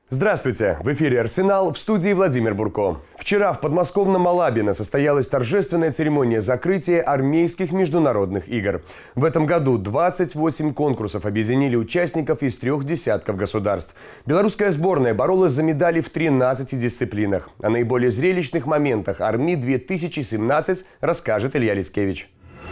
Здравствуйте! В эфире «Арсенал», в студии Владимир Бурко. Вчера в подмосковном Малабино состоялась торжественная церемония закрытия армейских международных игр. В этом году 28 конкурсов объединили участников из 3 десятков государств. Белорусская сборная боролась за медали в 13 дисциплинах. О наиболее зрелищных моментах Арми-2017 расскажет Илья Лискевич.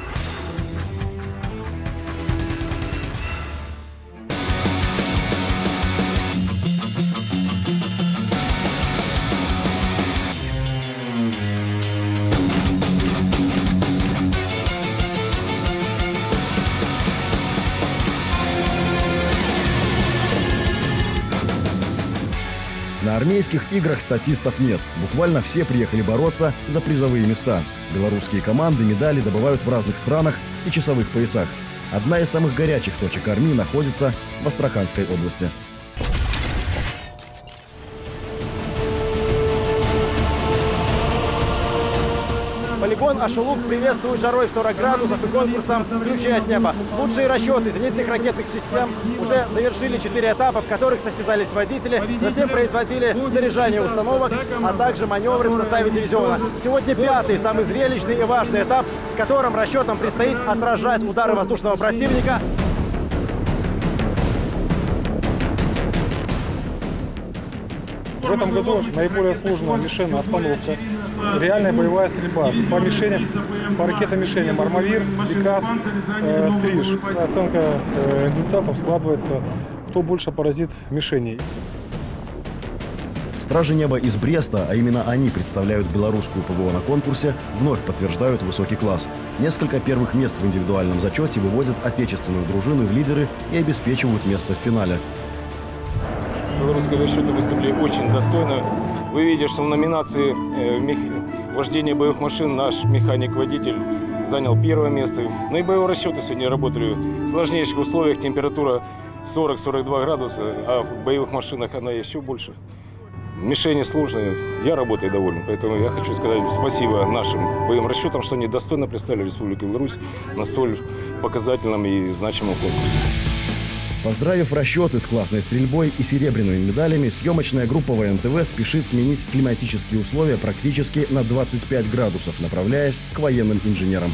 На армейских играх статистов нет. Буквально все приехали бороться за призовые места. Белорусские команды медали добывают в разных странах и часовых поясах. Одна из самых горячих точек Арми находится в Астраханской области. Полигон Ашулук приветствует жарой в 40 градусов и конкурсом «Ключи от неба». Лучшие расчеты зенитных ракетных систем уже завершили 4 этапа, в которых состязались водители. Затем производили заряжание установок, а также маневры в составе дивизиона. Сегодня 5-й, самый зрелищный и важный этап, в котором расчетам предстоит отражать удары воздушного противника. В этом году наиболее сложная мишенная обстановка, реальная боевая стрельба по мишеням, по ракетомишеням «Армавир», «Бекас», «Стриж». Оценка результатов складывается, кто больше поразит мишеней. Стражи неба из Бреста, а именно они представляют белорусскую ПВО на конкурсе, вновь подтверждают высокий класс. Несколько первых мест в индивидуальном зачете выводят отечественную дружину в лидеры и обеспечивают место в финале. Белорусские расчеты выступили очень достойно. Вы видите, что в номинации вождения боевых машин наш механик-водитель занял 1-е место. Ну и боевые расчеты сегодня работали в сложнейших условиях. Температура 40-42 градуса, а в боевых машинах она еще больше. Мишени сложные. Я работаю доволен. Поэтому я хочу сказать спасибо нашим боевым расчетам, что они достойно представили Республику Беларусь на столь показательном и значимом конкурсе. Поздравив расчеты с классной стрельбой и серебряными медалями, съемочная группа ВНТВ спешит сменить климатические условия практически на 25 градусов, направляясь к военным инженерам.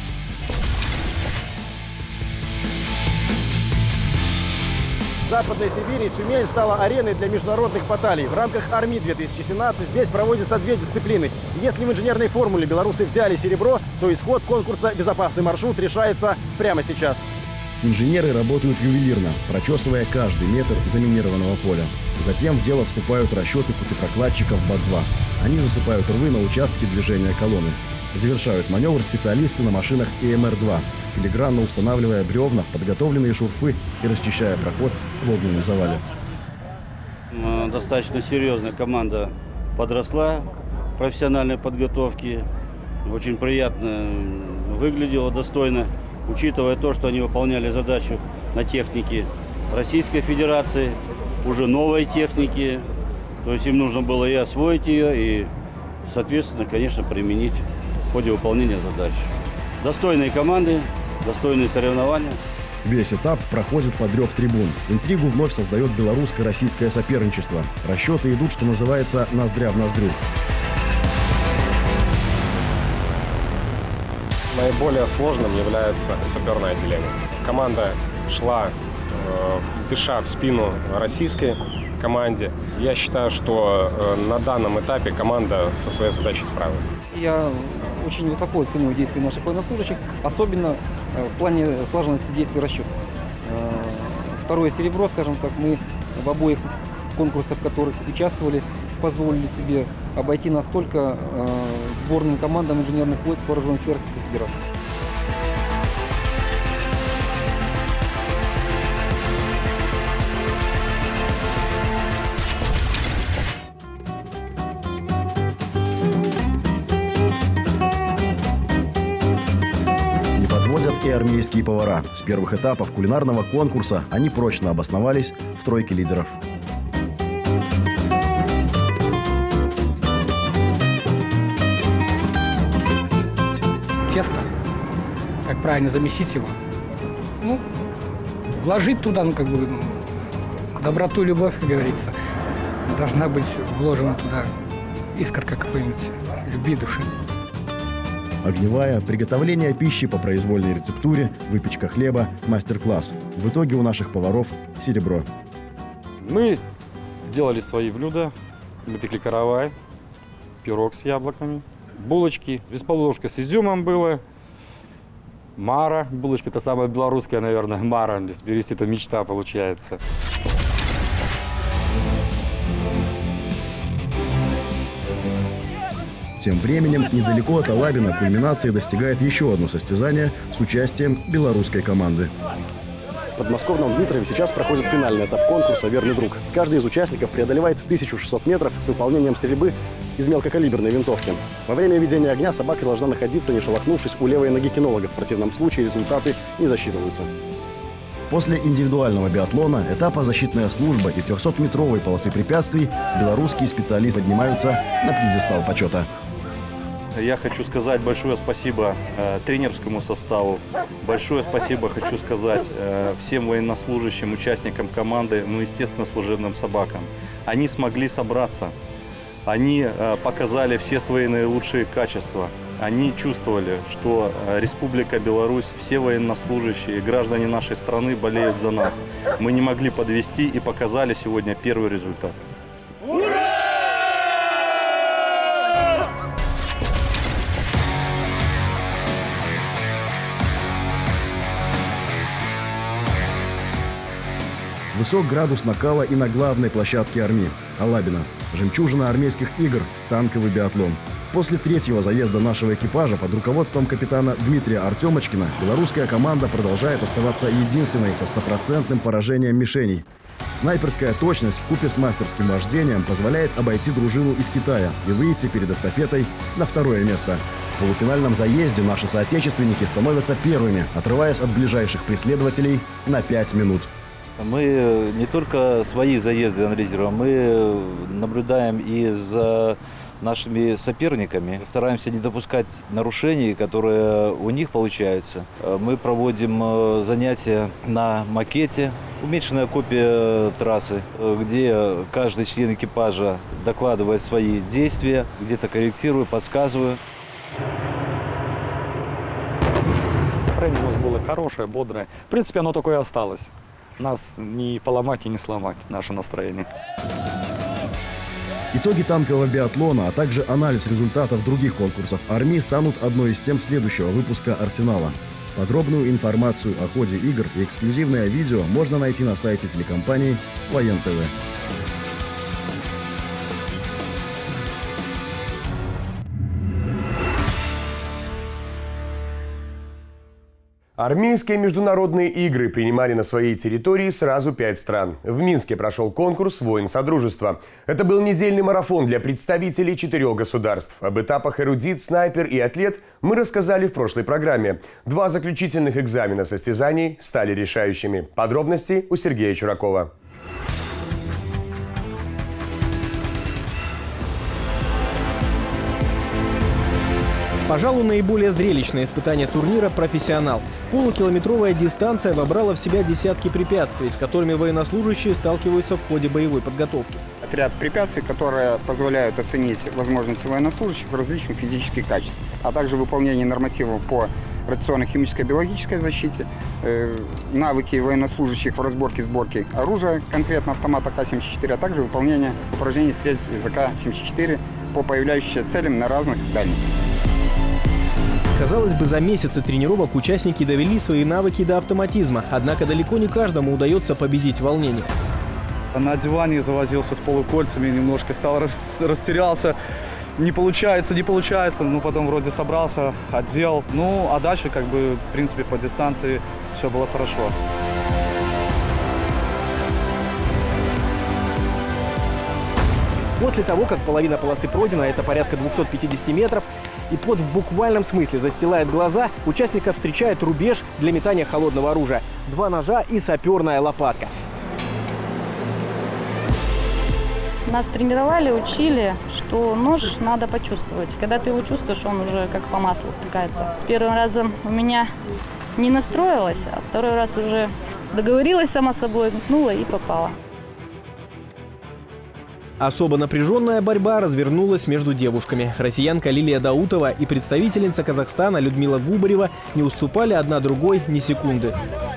В Западной Сибири Тюмень стала ареной для международных баталий. В рамках Арми-2017 здесь проводятся 2 дисциплины. Если в инженерной формуле белорусы взяли серебро, то исход конкурса «Безопасный маршрут» решается прямо сейчас. Инженеры работают ювелирно, прочесывая каждый метр заминированного поля. Затем в дело вступают расчеты путепрокладчиков БАТ-2. Они засыпают рвы на участке движения колонны. Завершают маневр специалисты на машинах ЭМР-2, филигранно устанавливая бревна в подготовленные шурфы и расчищая проход в огненном завале. Достаточно серьезная команда подросла в профессиональной подготовке. Очень приятно выглядела, достойно. Учитывая то, что они выполняли задачу на технике Российской Федерации, уже новой техники, то есть им нужно было и освоить ее, и, соответственно, конечно, применить в ходе выполнения задач. Достойные команды, достойные соревнования. Весь этап проходит под рев трибун. Интригу вновь создает белорусско-российское соперничество. Расчеты идут, что называется, ноздря в ноздрю. Наиболее сложным является саперное отделение. Команда шла, дыша в спину российской команде. Я считаю, что на данном этапе команда со своей задачей справилась. Я очень высоко оцениваю действия наших военнослужащих, особенно в плане слаженности действий расчета. 2-е серебро, скажем так, мы в обоих конкурсах, в которых участвовали, позволили себе обойти настолько сборным командам инженерных войск вооруженных сил Российской Федерации. Не подводят и армейские повара. С первых этапов кулинарного конкурса они прочно обосновались в тройке лидеров. Тесто, как правильно замесить его, вложить туда, доброту, любовь, как говорится. должна быть вложена туда искорка какой-нибудь любви души. Огневая, приготовление пищи по произвольной рецептуре, выпечка хлеба, мастер-класс. В итоге у наших поваров серебро. Мы делали свои блюда. Мы пекли каравай, пирог с яблоками, булочки. Бесположка с изюмом было. Мара. Булочка — это самая белорусская, наверное, мара. Если перевести, то мечта получается. Тем временем, недалеко от Алабина кульминации достигает еще одно состязание с участием белорусской команды. В подмосковном Дмитрове сейчас проходит финальный этап конкурса «Верный друг». Каждый из участников преодолевает 1600 метров с выполнением стрельбы из мелкокалиберной винтовки. Во время ведения огня собака должна находиться, не шелохнувшись, у левой ноги кинолога. В противном случае результаты не засчитываются. После индивидуального биатлона, этапа «Защитная служба» и 300-метровой полосы препятствий белорусские специалисты поднимаются на пьедестал почета. Я хочу сказать большое спасибо тренерскому составу. Большое спасибо хочу сказать всем военнослужащим, участникам команды, ну, естественно, служебным собакам. Они смогли собраться. Они показали все свои наилучшие качества. Они чувствовали, что Республика Беларусь, все военнослужащие, граждане нашей страны болеют за нас. Мы не могли подвести и показали сегодня первый результат. Высок градус накала и на главной площадке армии – Алабина. Жемчужина армейских игр – танковый биатлон. После третьего заезда нашего экипажа под руководством капитана Дмитрия Артемочкина белорусская команда продолжает оставаться единственной со стопроцентным поражением мишеней. Снайперская точность вкупе с мастерским вождением позволяет обойти дружину из Китая и выйти перед эстафетой на второе место. В полуфинальном заезде наши соотечественники становятся первыми, отрываясь от ближайших преследователей на 5 минут. Мы не только свои заезды анализируем, мы наблюдаем и за нашими соперниками. Стараемся не допускать нарушений, которые у них получаются. Мы проводим занятия на макете, уменьшенная копия трассы, где каждый член экипажа докладывает свои действия, где-то корректирую, подсказываю. Настроение у нас было хорошее, бодрое. В принципе, оно такое и осталось. Нас не поломать и не сломать, наше настроение. Итоги танкового биатлона, а также анализ результатов других конкурсов армии станут одной из тем следующего выпуска «Арсенала». Подробную информацию о ходе игр и эксклюзивное видео можно найти на сайте телекомпании ВоенТВ. Армейские международные игры принимали на своей территории сразу 5 стран. В Минске прошел конкурс «Воин Содружества». Это был недельный марафон для представителей 4 государств. Об этапах эрудит, снайпер и атлет мы рассказали в прошлой программе. 2 заключительных экзамена состязаний стали решающими. Подробности у Сергея Чуракова. Пожалуй, наиболее зрелищное испытание турнира «Профессионал». Полукилометровая дистанция вобрала в себя десятки препятствий, с которыми военнослужащие сталкиваются в ходе боевой подготовки. Ряд препятствий, которые позволяют оценить возможности военнослужащих в различных физических качествах, а также выполнение нормативов по радиационной, химической, биологической защите, навыки военнослужащих в разборке и сборке оружия, конкретно автомата К-74, а также выполнение упражнений стрельбы из АК-74 по появляющимся целям на разных дальностях. Казалось бы, за месяцы тренировок участники довели свои навыки до автоматизма. Однако далеко не каждому удается победить волнение. На диване завозился с полукольцами, немножко растерялся. Не получается, но потом вроде собрался, отдел. Ну, а дальше, в принципе, по дистанции все было хорошо. После того, как половина полосы пройдена, это порядка 250 метров, и пот в буквальном смысле застилает глаза, участников встречает рубеж для метания холодного оружия. 2 ножа и саперная лопатка. Нас тренировали, учили, что нож надо почувствовать. Когда ты его чувствуешь, он уже как по маслу втыкается. С первым разом у меня не настроилась, а второй раз уже договорилась сама собой, гнула и попала. Особо напряженная борьба развернулась между девушками. Россиянка Лилия Даутова и представительница Казахстана Людмила Губарева не уступали одна другой ни секунды.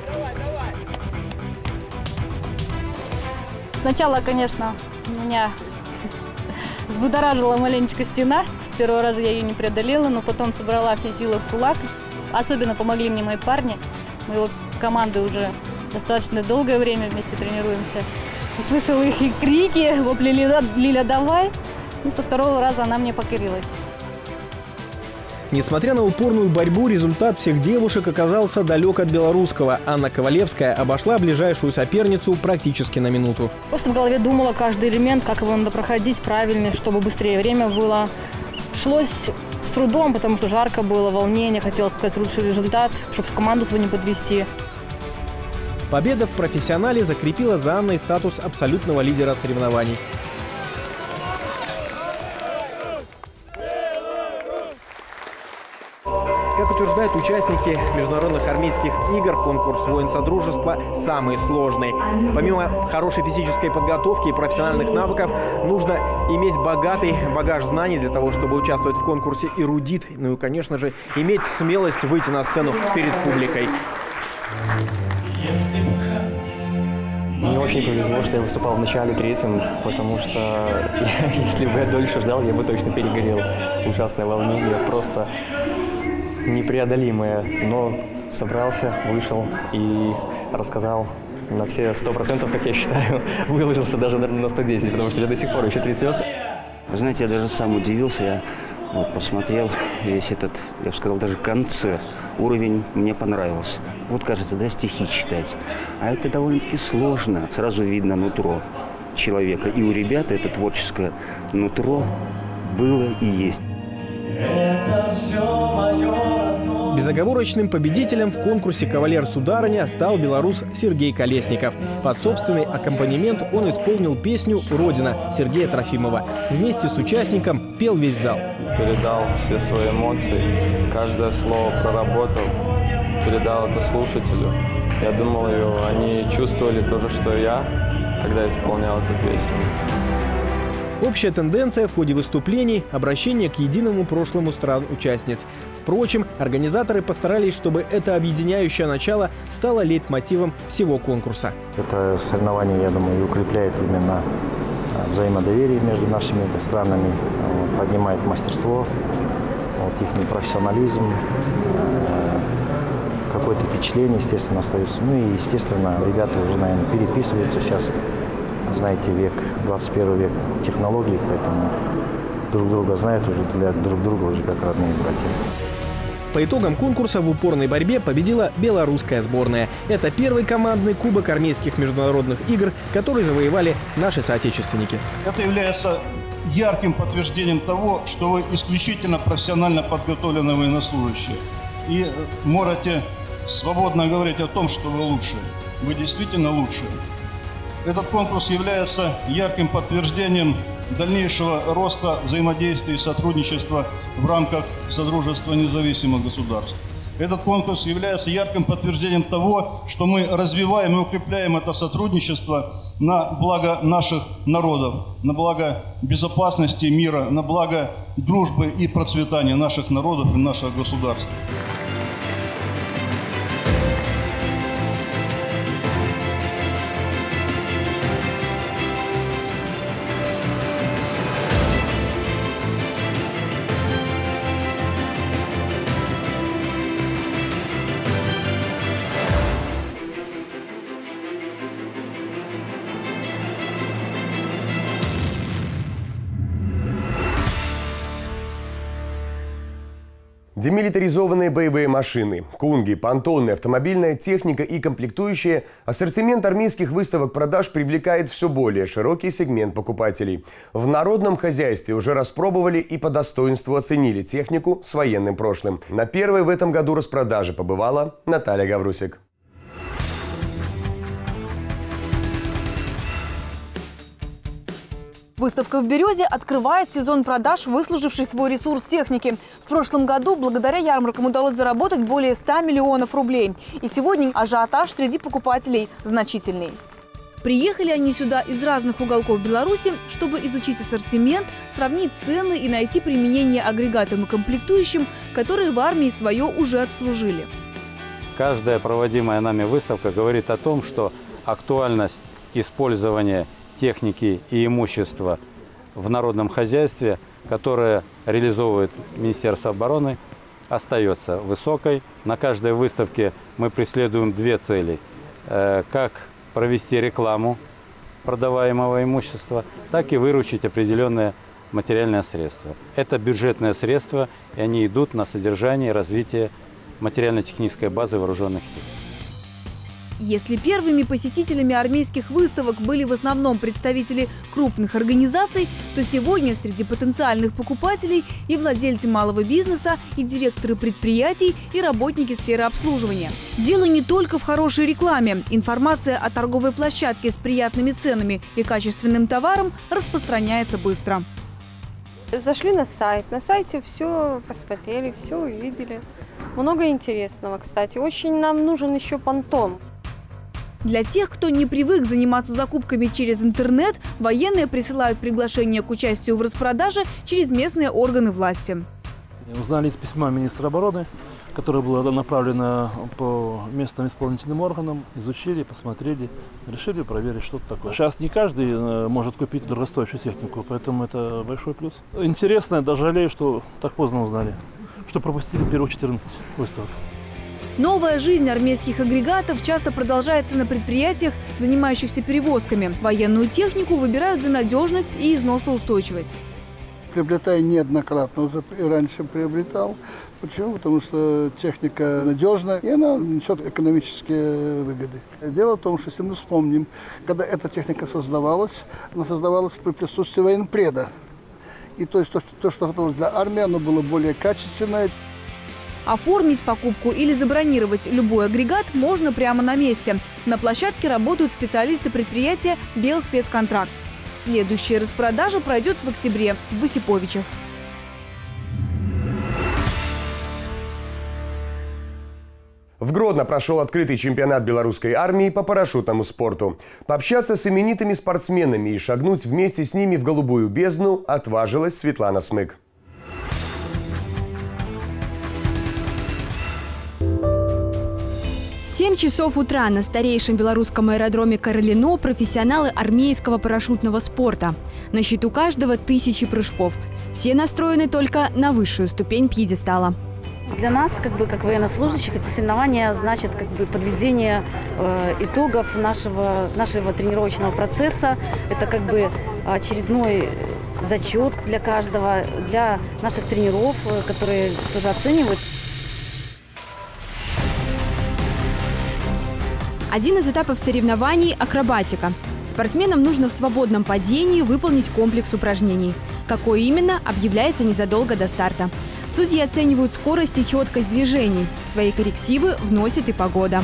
Сначала, конечно, меня взбудоражила маленечко стена. С первого раза я ее не преодолела, но потом собрала все силы в кулак. Особенно помогли мне мои парни. Мы вот командой уже достаточно долгое время вместе тренируемся. Услышала их и крики, вопли «Лиля, давай!». И со второго раза она мне покорилась. Несмотря на упорную борьбу, результат всех девушек оказался далек от белорусского. Анна Ковалевская обошла ближайшую соперницу практически на минуту. Просто в голове думала каждый элемент, как его надо проходить правильно, чтобы быстрее время было. Шлось с трудом, потому что жарко было, волнение, хотелось показать лучший результат, чтобы команду свою не подвести. Победа в профессионале закрепила за Анной статус абсолютного лидера соревнований. Как утверждают участники международных армейских игр, конкурс «Воин Содружества» самый сложный. Помимо хорошей физической подготовки и профессиональных навыков, нужно иметь богатый багаж знаний для того, чтобы участвовать в конкурсе эрудит. Ну и, конечно же, иметь смелость выйти на сцену перед публикой. Мне очень повезло, что я выступал в начале третьем, потому что если бы я дольше ждал, я бы точно перегорел. Ужасное волнение, просто непреодолимое. Но собрался, вышел и рассказал на все 100%, как я считаю. Выложился даже, наверное, на 110, потому что я до сих пор еще трясет. Вы знаете, я даже сам удивился. Я посмотрел весь этот, я бы сказал, даже концерт. Уровень мне понравился. Вот, кажется, да, стихи читать. А это довольно-таки сложно. Сразу видно нутро человека. И у ребят это творческое нутро было и есть. Безоговорочным победителем в конкурсе «Кавалер Сударыня» стал белорус Сергей Колесников. Под собственный аккомпанемент он исполнил песню «Родина» Сергея Трофимова. Вместе с участником пел весь зал. Передал все свои эмоции, каждое слово проработал, передал это слушателю. Я думал, они чувствовали то же, что и я, когда исполнял эту песню. Общая тенденция в ходе выступлений – обращение к единому прошлому стран-участниц. Впрочем, организаторы постарались, чтобы это объединяющее начало стало лейтмотивом всего конкурса. Это соревнование, я думаю, укрепляет именно взаимодоверие между нашими странами, поднимает мастерство, их профессионализм, какое-то впечатление, естественно, остается. Ну и, естественно, ребята уже, наверное, переписываются сейчас. Знаете, век, 21 век технологий, поэтому друг друга знают уже, для друг друга уже как родные братья. По итогам конкурса в упорной борьбе победила белорусская сборная. Это первый командный кубок армейских международных игр, который завоевали наши соотечественники. Это является ярким подтверждением того, что вы исключительно профессионально подготовленные военнослужащие. И можете свободно говорить о том, что вы лучшие. Вы действительно лучшие. Этот конкурс является ярким подтверждением дальнейшего роста взаимодействия и сотрудничества в рамках Содружества независимых государств. Этот конкурс является ярким подтверждением того, что мы развиваем и укрепляем это сотрудничество на благо наших народов, на благо безопасности мира, на благо дружбы и процветания наших народов и нашего государства. Демилитаризованные боевые машины, кунги, понтоны, автомобильная техника и комплектующие – ассортимент армейских выставок-продаж привлекает все более широкий сегмент покупателей. В народном хозяйстве уже распробовали и по достоинству оценили технику с военным прошлым. На первой в этом году распродаже побывала Наталья Гаврусик. Выставка в Березе открывает сезон продаж, выслуживший свой ресурс техники. В прошлом году благодаря ярмаркам удалось заработать более 100 миллионов рублей. И сегодня ажиотаж среди покупателей значительный. Приехали они сюда из разных уголков Беларуси, чтобы изучить ассортимент, сравнить цены и найти применение агрегатам и комплектующим, которые в армии свое уже отслужили. Каждая проводимая нами выставка говорит о том, что актуальность использования техники и имущества в народном хозяйстве, которое реализовывает Министерство обороны, остается высокой. На каждой выставке мы преследуем две цели. Как провести рекламу продаваемого имущества, так и выручить определенные материальные средства. Это бюджетные средства, и они идут на содержание и развитие материально-технической базы вооруженных сил. Если первыми посетителями армейских выставок были в основном представители крупных организаций, то сегодня среди потенциальных покупателей и владельцы малого бизнеса, и директоры предприятий, и работники сферы обслуживания. Дело не только в хорошей рекламе. Информация о торговой площадке с приятными ценами и качественным товаром распространяется быстро. Зашли на сайт. На сайте все посмотрели, все увидели. Много интересного, кстати. Очень нам нужен еще понтон. Для тех, кто не привык заниматься закупками через интернет, военные присылают приглашение к участию в распродаже через местные органы власти. Узнали из письма министра обороны, которое было направлено по местным исполнительным органам, изучили, посмотрели, решили проверить, что это такое. Сейчас не каждый может купить дорогостоящую технику, поэтому это большой плюс. Интересно, даже жалею, что так поздно узнали, что пропустили первые 14 выставок. Новая жизнь армейских агрегатов часто продолжается на предприятиях, занимающихся перевозками. Военную технику выбирают за надежность и износоустойчивость. Приобретаю неоднократно, уже раньше приобретал. Почему? Потому что техника надежная и она несет экономические выгоды. Дело в том, что если мы вспомним, когда эта техника создавалась, она создавалась при присутствии военпреда. И то есть то, что готовилось для армии, оно было более качественное. Оформить покупку или забронировать любой агрегат можно прямо на месте. На площадке работают специалисты предприятия «Белспецконтракт». Следующая распродажа пройдет в октябре в Осиповичах. В Гродно прошел открытый чемпионат белорусской армии по парашютному спорту. Пообщаться с именитыми спортсменами и шагнуть вместе с ними в голубую бездну отважилась Светлана Смык. В 7 часов утра на старейшем белорусском аэродроме Каролино профессионалы армейского парашютного спорта. На счету каждого 1000 прыжков. Все настроены только на высшую ступень пьедестала. Для нас, как военнослужащих, эти соревнования значат подведение итогов нашего тренировочного процесса. Это очередной зачет для каждого, для наших тренеров, которые тоже оценивают. Один из этапов соревнований – акробатика. Спортсменам нужно в свободном падении выполнить комплекс упражнений. Какой именно, объявляется незадолго до старта. Судьи оценивают скорость и четкость движений. Свои коррективы вносит и погода.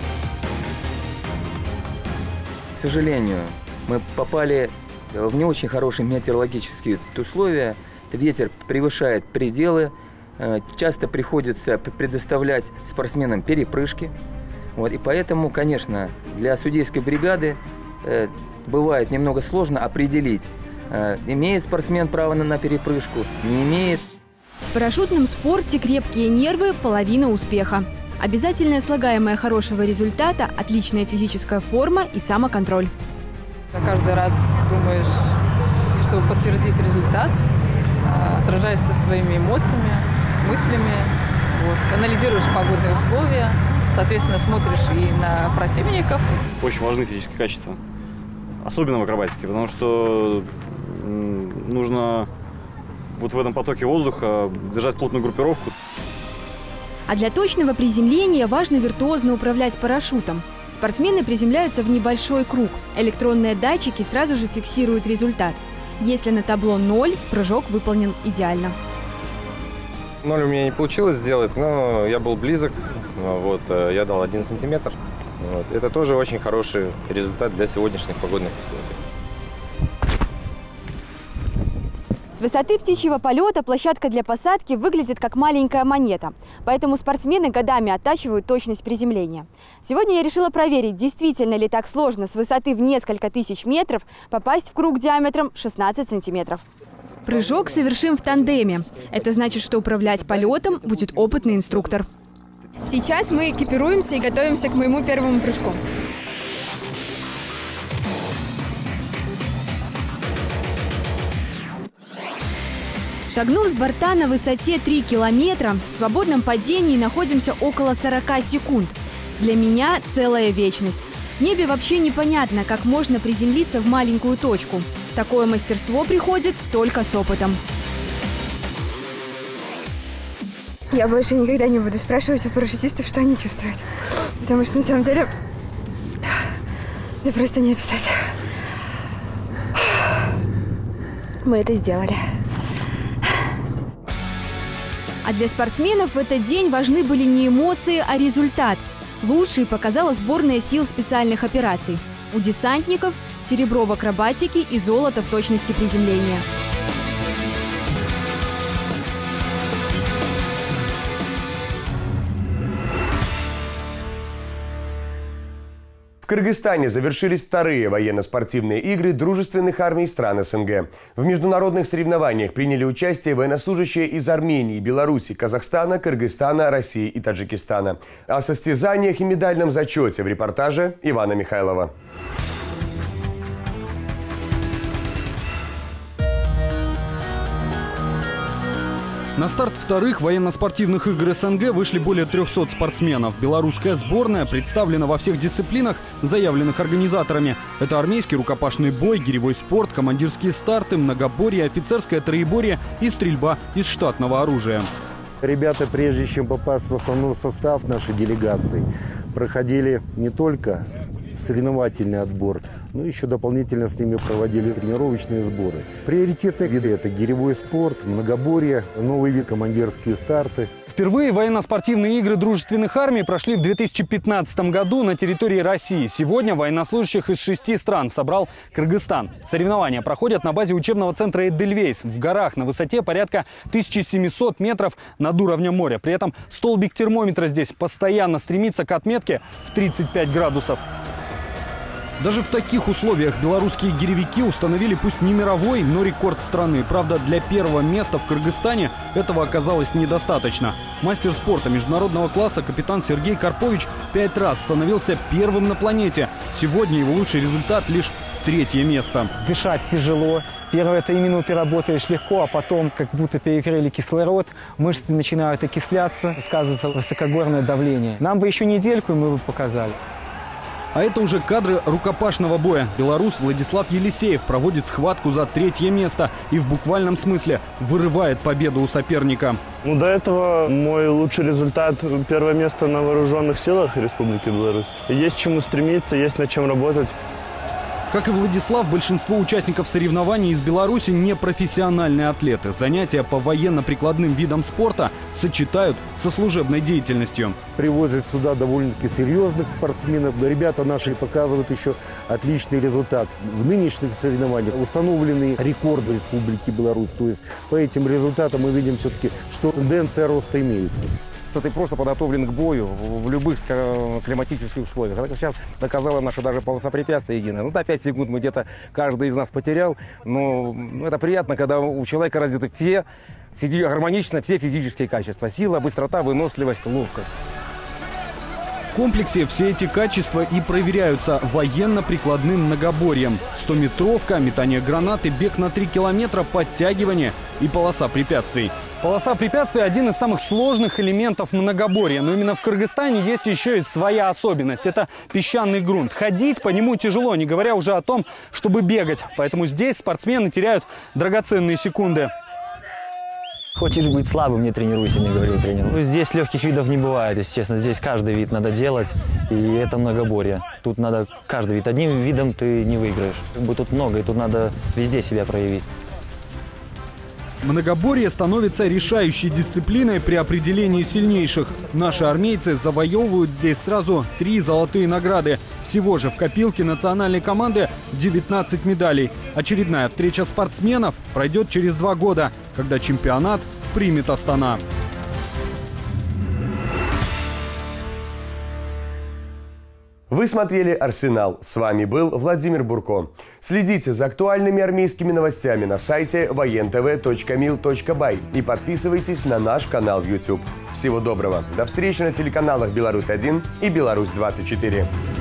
К сожалению, мы попали в не очень хорошие метеорологические условия. Ветер превышает пределы. Часто приходится предоставлять спортсменам перепрыжки. И поэтому, конечно, для судейской бригады бывает немного сложно определить, имеет спортсмен право на перепрыжку, не имеет. В парашютном спорте крепкие нервы – половина успеха. Обязательное слагаемое хорошего результата – отличная физическая форма и самоконтроль. Каждый раз думаешь, чтобы подтвердить результат, сражаешься со своими эмоциями, мыслями, анализируешь погодные условия. Соответственно, смотришь и на противников. Очень важны физические качества, особенно в акробатике, потому что нужно в этом потоке воздуха держать плотную группировку. А для точного приземления важно виртуозно управлять парашютом. Спортсмены приземляются в небольшой круг. Электронные датчики сразу же фиксируют результат. Если на табло 0, прыжок выполнен идеально. 0 у меня не получилось сделать, но я был близок. Я дал 1 сантиметр. Это тоже очень хороший результат для сегодняшних погодных условий. С высоты птичьего полета площадка для посадки выглядит как маленькая монета, поэтому спортсмены годами оттачивают точность приземления. Сегодня я решила проверить, действительно ли так сложно с высоты в несколько тысяч метров попасть в круг диаметром 16 сантиметров. Прыжок совершим в тандеме. Это значит, что управлять полетом будет опытный инструктор. Сейчас мы экипируемся и готовимся к моему первому прыжку. Шагнув с борта на высоте 3 километра, в свободном падении находимся около 40 секунд. Для меня целая вечность. В небе вообще непонятно, как можно приземлиться в маленькую точку. Такое мастерство приходит только с опытом. Я больше никогда не буду спрашивать у парашютистов, что они чувствуют. Потому что на самом деле это просто не описать. Мы это сделали. А для спортсменов в этот день важны были не эмоции, а результат. Лучшей показала сборная сил специальных операций. У десантников – серебро в акробатике и золото в точности приземления. В Кыргызстане завершились вторые военно-спортивные игры дружественных армий стран СНГ. В международных соревнованиях приняли участие военнослужащие из Армении, Беларуси, Казахстана, Кыргызстана, России и Таджикистана. О состязаниях и медальном зачете в репортаже Ивана Михайлова. На старт вторых военно-спортивных игр СНГ вышли более 300 спортсменов. Белорусская сборная представлена во всех дисциплинах, заявленных организаторами. Это армейский рукопашный бой, гиревой спорт, командирские старты, многоборье, офицерское троеборье и стрельба из штатного оружия. Ребята, прежде чем попасть в основной состав нашей делегации, проходили не только соревновательный отбор, но еще дополнительно с ними проводили тренировочные сборы. Приоритетные виды – это гиревой спорт, многоборье, новый вид – командирские старты. Впервые военно-спортивные игры дружественных армий прошли в 2015 году на территории России. Сегодня военнослужащих из 6 стран собрал Кыргызстан. Соревнования проходят на базе учебного центра Эдельвейс в горах на высоте порядка 1700 метров над уровнем моря. При этом столбик термометра здесь постоянно стремится к отметке в 35 градусов. Даже в таких условиях белорусские гиревики установили пусть не мировой, но рекорд страны. Правда, для первого места в Кыргызстане этого оказалось недостаточно. Мастер спорта международного класса капитан Сергей Карпович 5 раз становился первым на планете. Сегодня его лучший результат лишь 3-е место. Дышать тяжело. Первые 3 минуты работаешь легко, а потом как будто перекрыли кислород. Мышцы начинают окисляться, сказывается высокогорное давление. Нам бы еще недельку, и мы бы показали. А это уже кадры рукопашного боя. Белорус Владислав Елисеев проводит схватку за 3-е место и в буквальном смысле вырывает победу у соперника. До этого мой лучший результат – 1-е место на вооруженных силах Республики Беларусь. Есть к чему стремиться, есть над чем работать. Как и Владислав, большинство участников соревнований из Беларуси не профессиональные атлеты. Занятия по военно-прикладным видам спорта сочетают со служебной деятельностью. Привозят сюда довольно-таки серьезных спортсменов. Но ребята наши показывают еще отличный результат. В нынешних соревнованиях установлены рекорды Республики Беларусь. То есть по этим результатам мы видим все-таки, что тенденция роста имеется. Ты просто подготовлен к бою в любых климатических условиях. Это сейчас доказала наша даже полоса препятствий единая. До 5 секунд мы где-то каждый из нас потерял. Но это приятно, когда у человека развиты гармонично все физические качества. Сила, быстрота, выносливость, ловкость. В комплексе все эти качества и проверяются военно-прикладным многоборьем. 100-метровка, метание гранаты, бег на 3 километра, подтягивание и полоса препятствий. Полоса препятствий – один из самых сложных элементов многоборья. Но именно в Кыргызстане есть еще и своя особенность. Это песчаный грунт. Ходить по нему тяжело, не говоря уже о том, чтобы бегать. Поэтому здесь спортсмены теряют драгоценные секунды. Хочешь быть слабым, не тренируйся, мне говорил тренер. Здесь легких видов не бывает, если честно. Здесь каждый вид надо делать, и это многоборье. Тут надо каждый вид. Одним видом ты не выиграешь. Тут много, и тут надо везде себя проявить. Многоборье становится решающей дисциплиной при определении сильнейших. Наши армейцы завоевывают здесь сразу 3 золотые награды. Всего же в копилке национальной команды 19 медалей. Очередная встреча спортсменов пройдет через 2 года, когда чемпионат примет Астана. Вы смотрели «Арсенал». С вами был Владимир Бурко. Следите за актуальными армейскими новостями на сайте воентв.mil.by и подписывайтесь на наш канал в YouTube. Всего доброго. До встречи на телеканалах «Беларусь-1» и «Беларусь-24».